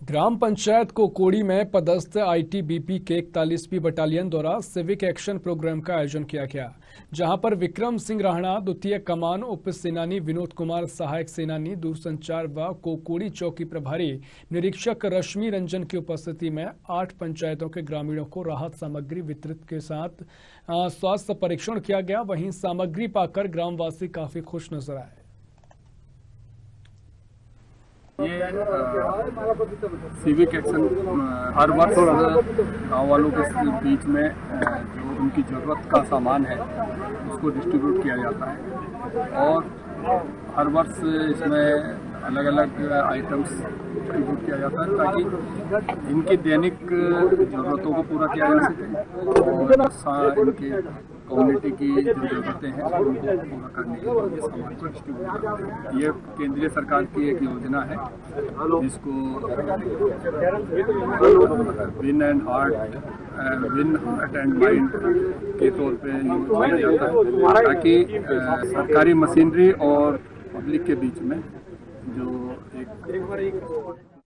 ग्राम पंचायत कोकोड़ी में पदस्थ आईटीबीपी के 41वीं बटालियन द्वारा सिविक एक्शन प्रोग्राम का आयोजन किया गया, जहां पर विक्रम सिंह राणा द्वितीय कमान, उप सेनानी विनोद कुमार सहायक सेनानी, दूरसंचार व कोकोड़ी चौकी प्रभारी निरीक्षक रश्मि रंजन की उपस्थिति में 8 पंचायतों के ग्रामीणों को राहत सामग्री वितरित के साथ स्वास्थ्य परीक्षण किया गया। वहीं सामग्री पाकर ग्रामवासी काफी खुश नजर आए। ये सिविक एक्शन हर वर्ष गाँव वालों के बीच में जो उनकी ज़रूरत का सामान है उसको डिस्ट्रीब्यूट किया जाता है और हर वर्ष इसमें अलग अलग आइटम्स डिस्ट्रीब्यूट किया जाता है ताकि इनकी दैनिक ज़रूरतों को पूरा किया जा सके। इनके कम्युनिटी की जो ज़रूरतें हैं उनको पूरा करने के लिए ये सामान को डिस्ट्रीब्यूट करते हैं। ये केंद्रीय सरकार की एक योजना है जिसको विन हार्ट एंड माइंड के तौर पे यूज किया जाता है ताकि सरकारी मशीनरी और पब्लिक के बीच में जो एक